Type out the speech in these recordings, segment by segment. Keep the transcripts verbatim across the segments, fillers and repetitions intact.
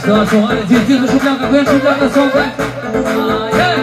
Să așa, hai, zi, zi, nu știu pleacă, cu el și pleacă sau pe... Hai,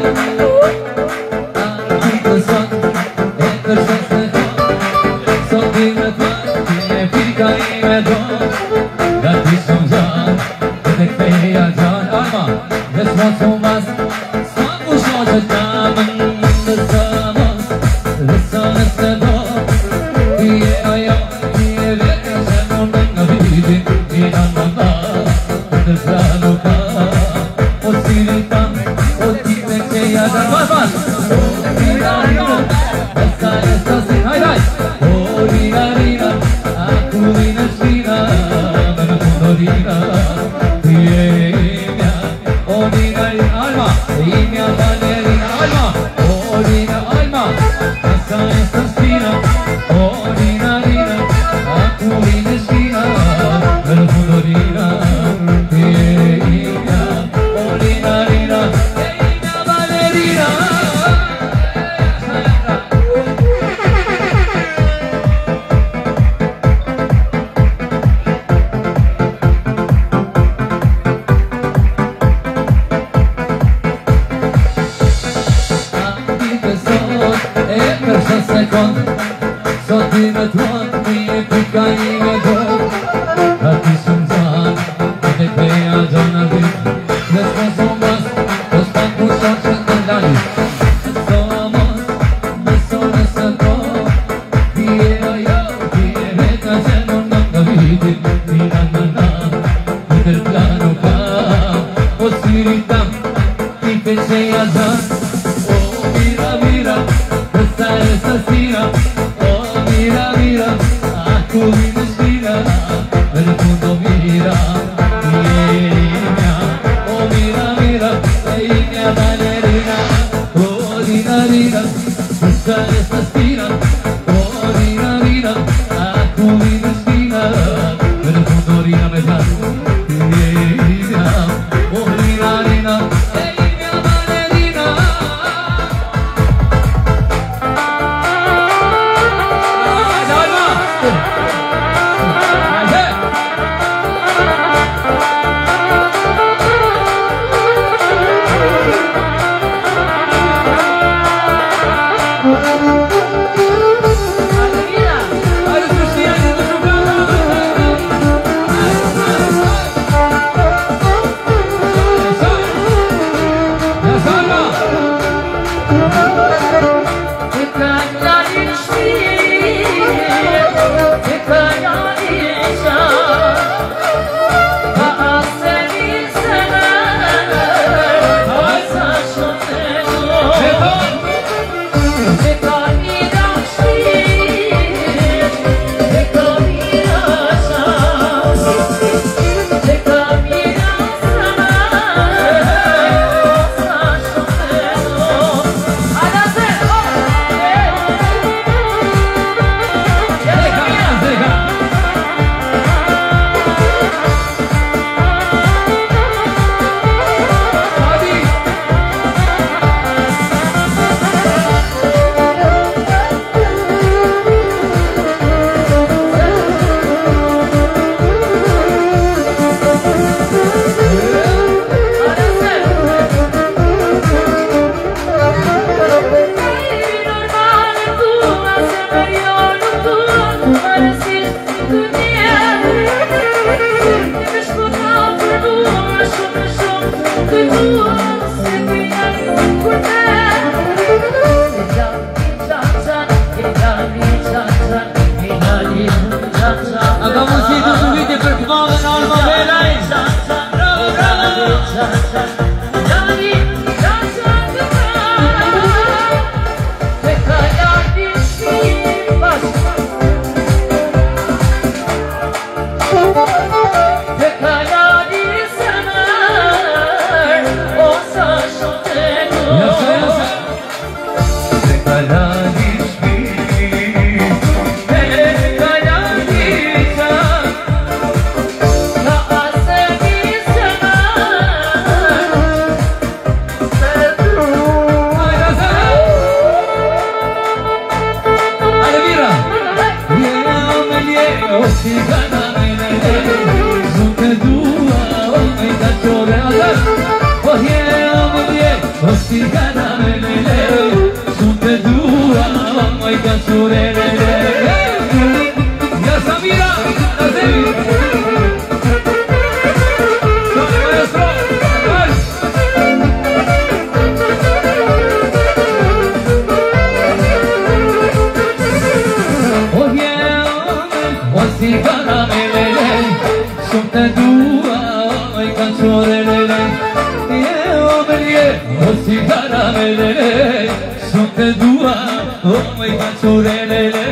hai! Sunt, e cărsă să fac, sunt bine fac, e frica imediat, gati sunt jan, de feia jan, alma, desmoț umas, s-am ușor să teamăn, lăsăm, lăsăm să dau, e aia, e veche, să nu mângă vide, e nan-nan-nan. Zanuka, o sirita, o tipe ce ia dar mas mas. O rina rina, asta este sin, hai hai. O rina rina, acu vine sina, mă nu rina. E mea, o rina alma, e mea balerina alma. O rina alma, asta este sina. O rina rina, acu vine sina, mă nu rina. caramelele, sunt te dua, oi canțorelele. Eu belie, o si caramelele, sunt te dua, oi canțorelele.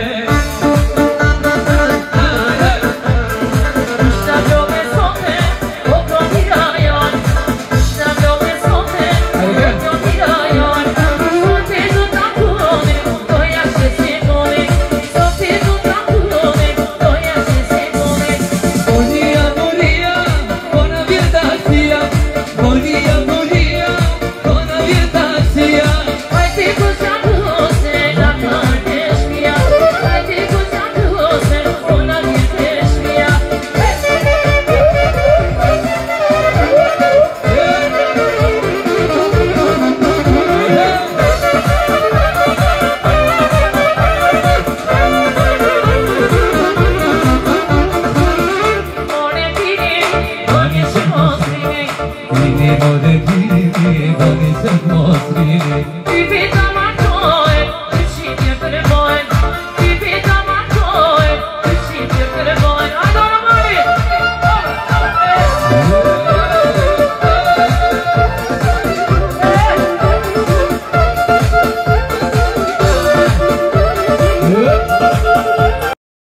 I